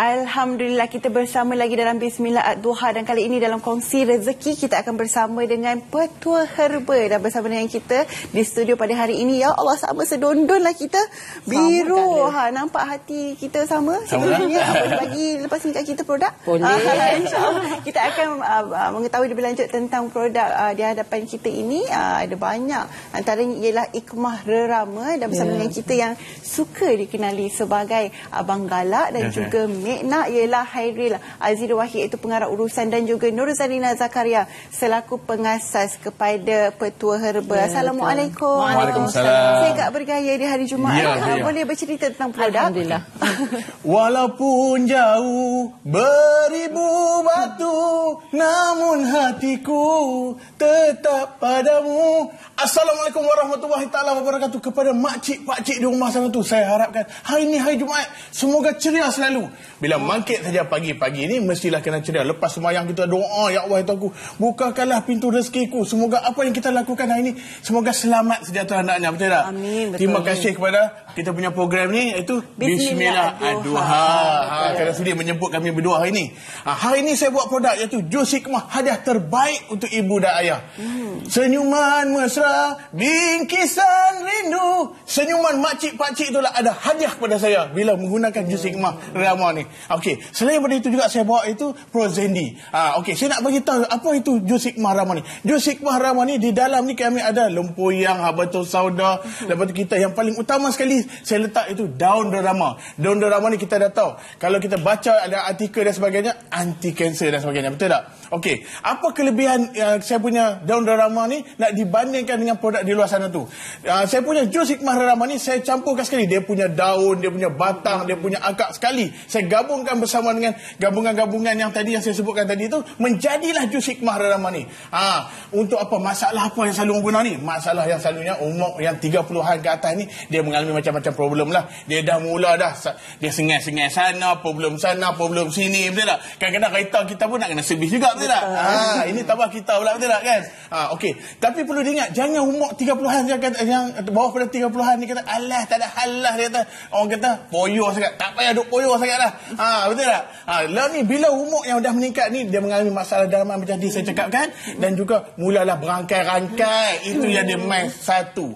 Alhamdulillah, kita bersama lagi dalam Bismillah Ad-Duha, dan kali ini dalam kongsi rezeki kita akan bersama dengan Petua Herba, dan bersama dengan kita di studio pada hari ini. Ya Allah, sama sedondonlah kita. Biru. Nampak hati kita sama. Sebenarnya boleh bagi lepas ni kat kita produk? Boleh. InsyaAllah kita akan mengetahui lebih lanjut tentang produk di hadapan kita ini. Ada banyak, antaranya ialah Ikmah Rerama, dan bersama dengan kita yang suka dikenali sebagai Abang Galak dan juga Meknak ialah Hairil Azizul Wahid, iaitu pengarah urusan, dan juga Nur Zalina Zakaria selaku pengasas kepada Petua Herba. Assalamualaikum. Waalaikumsalam. Saya agak bergaya di hari Jumaat. Boleh bercerita tentang produk? Alhamdulillah. Walaupun jauh beribu batu, namun hatiku tetap padamu. Assalamualaikum warahmatullahi taala wabarakatuh. Kepada makcik-pakcik di rumah sana tu, saya harapkan hari ini hari Jumaat semoga ceria selalu. Bila bangkit saja pagi-pagi ni mestilah kena ceria. Lepas sembahyang kita doa, ya Allah itu aku, bukakanlah pintu rezekiku. Semoga apa yang kita lakukan hari ini semoga selamat sejahtera hendaknya, betul tak? Amin, betul. Terima kasih kepada kita punya program ni, iaitu Bismillah Ad-Duha. Kerana sudi menyebut kami berdua hari ini. Hari ini saya buat produk iaitu jus hikmah, hadiah terbaik untuk ibu dan ayah. Senyuman mesra, bingkisan rindu. Senyuman makcik-pakcik itulah ada hadiah kepada saya bila menggunakan jus hikmah Rama ni. Okey, selain daripada itu juga saya bawa itu Prozendi. Okey, saya nak bagi tahu apa itu jus hikmah Rama ni. Jus hikmah Rama ni di dalam ni kami ada lempoyang, habatus sauda. Lepas tu kita yang paling utama sekali saya letak itu daun derama. Daun derama ni kita dah tahu, kalau kita baca ada artikel dan sebagainya, anti kanser dan sebagainya, betul tak? Okey, apa kelebihan saya punya daun derama ni nak dibandingkan dengan produk di luar sana tu? Saya punya jus hikmah derama ni saya campurkan sekali. Dia punya daun, dia punya batang, dia punya akar sekali. Saya gabungkan bersama dengan gabungan-gabungan yang tadi yang saya sebutkan tadi tu, menjadilah jus hikmah derama ni. Untuk apa? Masalah apa yang selalu guna ni? Masalah yang selalunya umur yang 30-an ke atas ni, dia mengalami macam-macam problem lah. Dia dah mula dah, dia sengai-sengai sana, problem sini, betul tak? Kadang-kadang kereta kita pun nak kena servis juga, betul tak? Ini tambah kita pula, betul tak kan? Okey, tapi perlu diingat, jangan umur 30-an yang bawah pada 30-an ni kata, alah tak ada hal lah, dia kata, orang kata poyo sangat, tak payah duk poyo sangat lah. Betul tak? Lah ni bila umur yang dah meningkat ni, dia mengalami masalah dalaman macam tadi saya cakapkan, dan juga mulalah berangkai-rangkai. Itu yang dia main satu,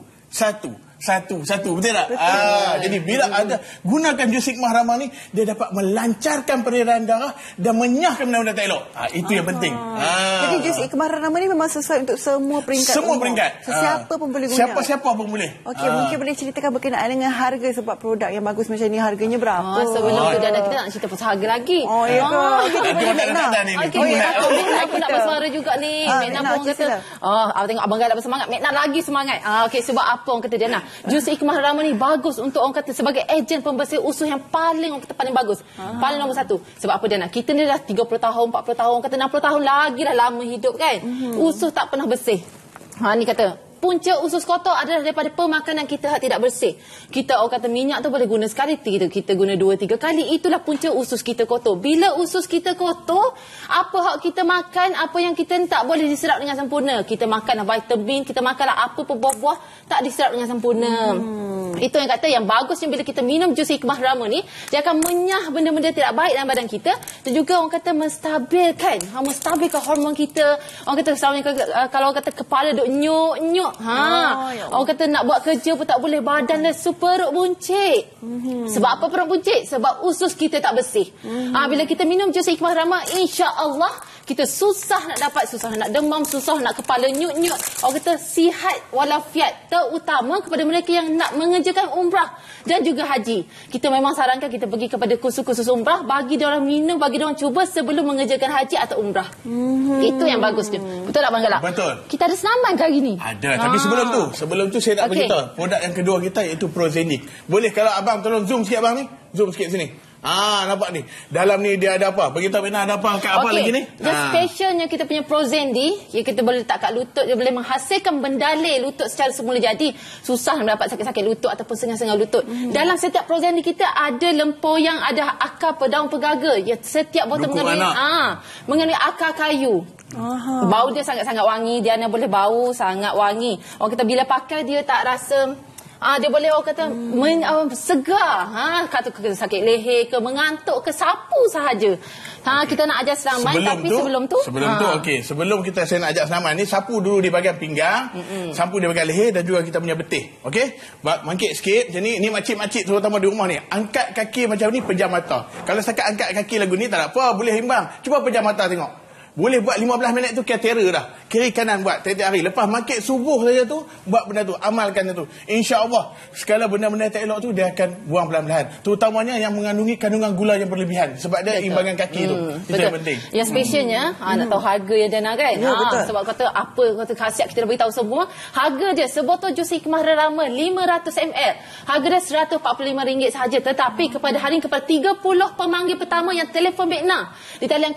betul tak? Jadi bila ada gunakan jus hikmah Rama ni, dia dapat melancarkan peredaran darah dan menyahkan benda-benda tak elok. Itu yang penting. Jadi jus hikmah Rama ni memang sesuai untuk semua peringkat. Semua peringkat. Siapa pun boleh guna. Siapa-siapa pun boleh. Okey, mungkin boleh ceritakan berkenaan dengan harga, sebab produk yang bagus macam ni harganya berapa? Sebelum tu Dana, kita nak cerita pasal harga lagi. Ya ke? Kita boleh Meknak. Aku nak bersuara juga ni. Meknak pun kata, abang tengok Abang Galak bersemangat, Meknak lagi semangat. Okey, sebab apa orang kata Dana? Jus hikmah Rama ni bagus untuk orang kata sebagai ejen pembersih usus yang paling orang kata paling bagus. Paling nombor satu. Sebab apa Dana? Kita ni dah 30 tahun, 40 tahun, orang kata 60 tahun lagi dah lama hidup kan. Usus tak pernah bersih. Ni kata punca usus kotor adalah daripada pemakanan kita yang tidak bersih. Kita orang kata minyak tu boleh guna sekali, kita guna 2-3 kali. Itulah punca usus kita kotor. Bila usus kita kotor, apa hak kita makan, apa yang kita tak boleh diserap dengan sempurna. Kita makanlah vitamin, kita makanlah apa pun buah-buah, tak diserap dengan sempurna. Itu yang kata yang bagusnya bila kita minum jus hikmah Rama ni, dia akan menyah benda-benda tidak baik dalam badan kita, dan juga orang kata menstabilkan hormon kita. Orang kata kalau orang kata kepala duk nyuk-nyuk, orang kata nak buat kerja pun tak boleh, badan lesu, perut buncit. Sebab apa perut buncit? Sebab usus kita tak bersih. Bila kita minum jus hikmah Rama, insya-Allah kita susah nak demam, susah nak kepala nyuk-nyuk. Orang kata sihat walafiat, terutama kepada mereka yang nak mengerjakan umrah dan juga haji. Kita memang sarankan kita pergi kepada kursus-kursus umrah, bagi diorang minum, bagi diorang cuba sebelum mengerjakan haji atau umrah. Itu yang bagusnya. Betul tak Bang Galak? Betul. Kita ada senaman ke hari ni? Ada, tapi sebelum tu saya nak beritahu produk yang kedua kita, iaitu Prozendi. Boleh kalau abang tolong zoom sikit abang ni? Zoom sikit sini. Nampak ni. Dalam ni dia ada apa? Beritahu Bina ada apa kat apa lagi ni? Yang specialnya kita punya Prozendi, yang kita boleh letak kat lutut, dia boleh menghasilkan bendalai lutut secara semula jadi. Susah nak dapat sakit-sakit lutut ataupun sengal-sengal lutut. Dalam setiap Prozendi kita ada lempoyang, ada akar daun pegaga. Ya, setiap botol mengandungi akar kayu. Bau dia sangat-sangat wangi. Diana boleh bau sangat wangi. Orang kita bila pakai dia tak rasa Dia boleh orang kata segar. Kata sakit leher ke, mengantuk ke, sapu sahaja. Kita nak ajar senaman, sebelum saya nak ajak senaman ni, sapu dulu di bahagian pinggang, sapu di bahagian leher dan juga kita punya betih. Okey? Bangkit sikit macam ni makcik-makcik terutama di rumah ni, angkat kaki macam ni, pejam mata. Kalau setakat angkat kaki lagu ni tak apa, boleh imbang. Cuba pejam mata tengok. Boleh buat 15 minit tu kira terror dah. Kiri kanan buat tiap-tiap hari. Lepas maghrib subuh saja tu, buat benda tu, amalkan tu. InsyaAllah, segala benda-benda tak elok tu dia akan buang pelan-pelan. Terutamanya yang mengandungi kandungan gula yang berlebihan. Sebab dia imbangan kaki tu. Itu yang penting. Yang specialnya, nak tahu harga yang Dana kan? Sebab kata khasiat kita dah beritahu semua. Harga dia, sebotol jus hikmah rerama 500 ml. Harga dia RM145 sahaja. Tetapi kepada hari ini, kepada 30 pemanggil pertama yang telefon Mekna di talian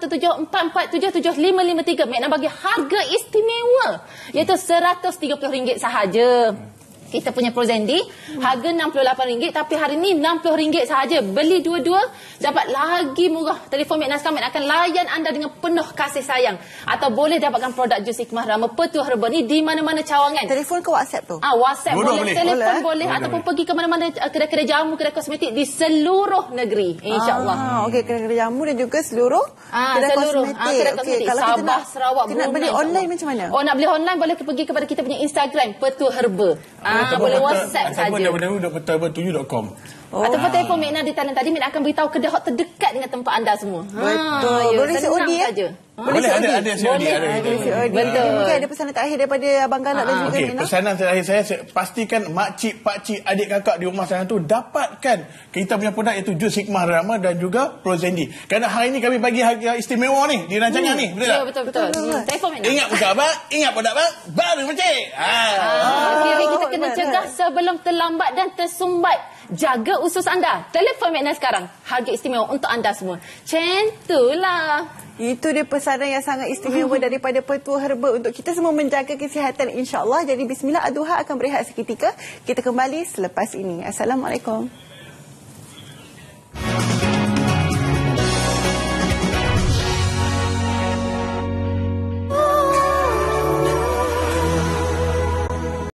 0174477553, Mekna bagi harga istimewa iaitu RM130 sahaja. Kita punya Prozendi harga RM68, tapi hari ni RM60 sahaja. Beli dua-dua dapat lagi murah. Telefon Mekna sekarang, Mekna akan layan anda dengan penuh kasih sayang. Atau boleh dapatkan produk jus hikmah rama Petua Herba ni di mana-mana cawangan. Telefon ke WhatsApp tu? WhatsApp boleh, telefon boleh, ataupun pergi ke mana-mana kedai-kedai jamu, kedai kosmetik di seluruh negeri, insya-Allah. Okey, kedai-kedai jamu dan juga seluruh kedai kosmetik. Kalau Sabah, Sarawak, Brunei. Nak beli online macam mana? Nak beli online boleh pergi kepada kita punya Instagram Petua Herba. Boleh WhatsApp saja. www.petuaherba.com. Ataupun telefon Mekna di talian tadi, Mekna akan beritahu kedai hot terdekat dengan tempat anda semua. Betul. Boleh COD saja. Boleh ada COD. Betul. Mungkin ada pesanan terakhir daripada Abang Galak dan juga Mekna. Pesanan terakhir saya pastikan makcik, pakcik, adik kakak di rumah sana tu dapatkan kita punya produk iaitu jus hikmah rama dan juga Prozendi. Kerana hari ini kami bagi harga istimewa ni di rancangan ni. Betul tak? Betul. Telefon Mekna. Ingat buka abang, ingat produk abang, baru makcik. Jadi kita kena cegah sebelum terlambat dan tersumbat. Jaga usus anda. Telefon Mekna sekarang. Harga istimewa untuk anda semua. Centulah. Itu dia pesanan yang sangat istimewa daripada Petua Herba untuk kita semua menjaga kesihatan, insya-Allah. Jadi bismillah, Ad-Duha akan berehat seketika. Kita kembali selepas ini. Assalamualaikum.